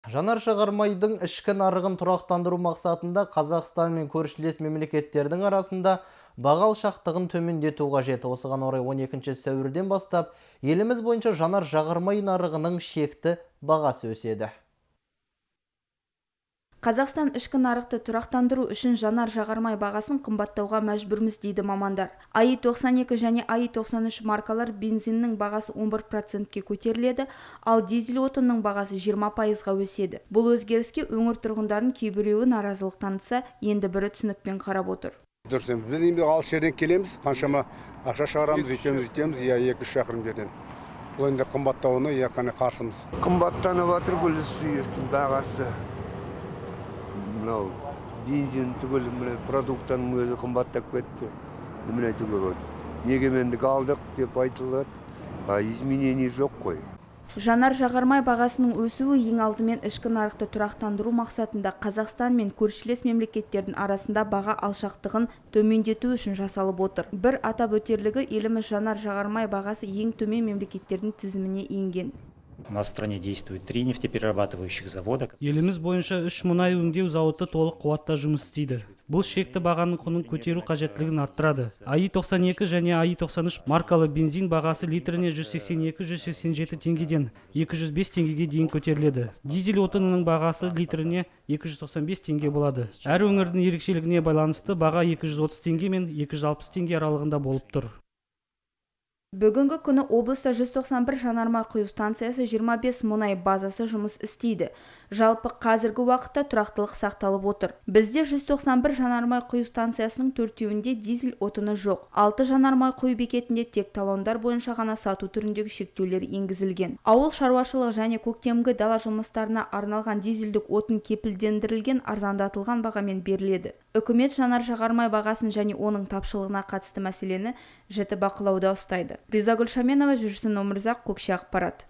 Жанар-жағармайдың ішкі нарығын тұрақтандыру мақсатында Қазақстан мен көршілес мемлекеттердің арасында баға алшақтығын төмендету қажет. Осыған орай 12 сәуірден бастап еліміз бойынша жанар-жағармай нарығының шекті бағасы өседі. Қазақстан ішкі нарықты тұрақтандыру үшін жанар-жағармай бағасын қымбаттауға мәжбүрміз дейді мамандар. АИ-92 және АИ-93 маркалар бензиннің бағасы 11%-ке көтеріледі, ал дизель отынның бағасы 20%-ға өседі. Бұл өзгеріске өңір тұрғындарын кейбіреуі наразылық танытса, енді бірі түсінікпен қарап отыр. Дұрыс, біз енді алыс жерден келеміз, қаншама ақша шығарамыз, үйтеміз, 2-3 шақырым жерден. Бұл енді қымбаттауына қане қарсымыз. Қымбаттанып жатыр бағасы. Мынау бензин түгел продуктының өзі қымбаттап кетті. Міне түгел егемендік алдық деп айтылады, изменений жоқ қой. Жанар-жағармай бағасының өсуі ең алдымен ішкі нарықты тұрақтандыру мақсатында Қазақстан мен көршілес мемлекеттердің арасында баға алшақтығын төмендету үшін жасалып отыр. Бір атап өтерлігі, еліміз жанар-жағармай бағасы ең төмен мемлекеттердің тізіміне енген. У нас в стране действует 3 нефтеперерабатывающих завода. Еліміз бойынша 3 мұнай өңдеу зауыты толық қуатта жұмыс істейді. Бұл шекті бағаның құнын көтеру қажеттілігін арттырады. АИ-92 және АИ-93 маркалы бензин бағасы литріне 182-187 теңгеден 205 теңгеге дейін көтеріледі. Дизель отынының бағасы литріне 295 теңге болады. Әр өңірдің ерекшелігіне байланысты баға 230 теңге мен 260 теңге аралығында болып тұр. Бүгінгі күні облыста 191 жанармай құю станциясы, 25 мұнай базасы жұмыс істейді. Жалпы қазіргі уақытта тұрақтылық сақталып отыр. Бізде 191 жанармай құю станциясының 4-еуінде дизель отыны жоқ. 6 жанармай құю бекетінде тек талондар бойынша ғана сату түріндегі шектеулер енгізілген. Ауыл шаруашылығы және көктемгі дала жұмыстарына арналған дизельдік отын кепілдендірілген арзандатылған бағамен беріледі. Үкімет жанар-жағармай бағасын және оның тапшылығына қатысты мәселені жіті бақылауда ұстайды. Риза Гүлшаменова, Жүрсін Омырзақ, Көкше ақпарат.